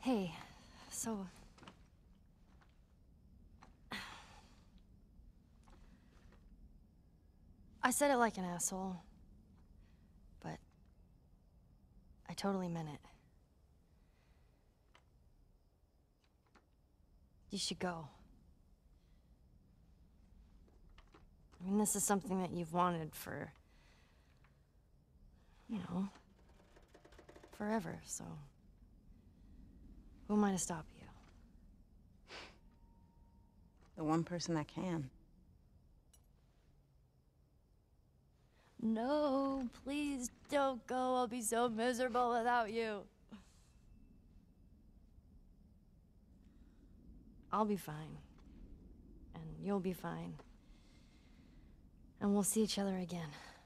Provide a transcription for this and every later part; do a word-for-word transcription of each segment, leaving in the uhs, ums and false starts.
Hey, so... I said it like an asshole, but I totally meant it. You should go. I mean, this is something that you've wanted for, you know, forever, so who am I to stop you? The one person that can. No, please don't go. I'll be so miserable without you. I'll be fine. And you'll be fine. And we'll see each other again.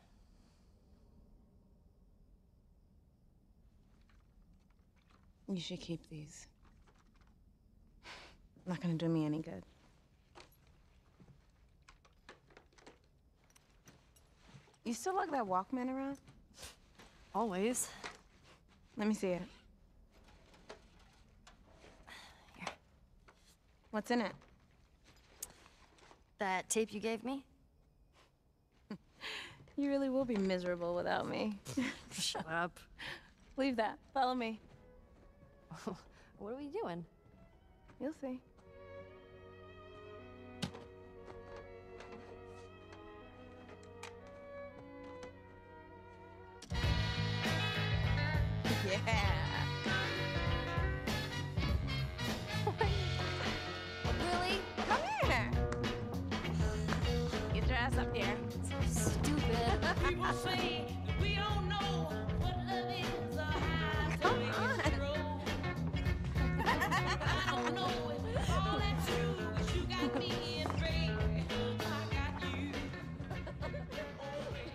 You should keep these. Not gonna do me any good. You still lug that Walkman around? Always. Let me see it. Here. What's in it? That tape you gave me? You really will be miserable without me. Shut up. Leave that. Follow me. What are we doing? You'll see. Yeah. Really? Come here. Get your ass up here. So stupid. People say that we don't know what love is or how to Come make on. it grow. I don't know if all that's true, but you got me in baby. I got you. Oh, baby.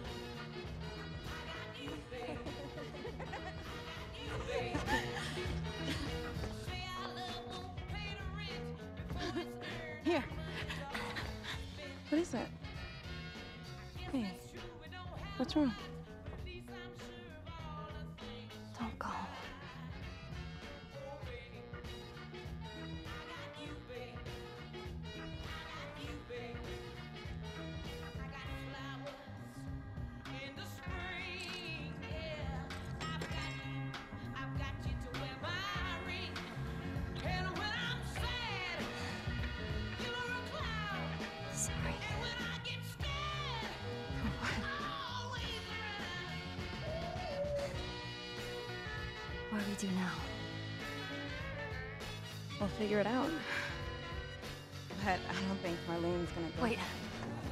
I got you, baby. I got you, baby. Say our love won't pay the rent before it's earned. Here. What is that? Hey, what's wrong? Don't go. Sorry. What do we do now? We'll figure it out. But I don't think Marlene's gonna go. Wait.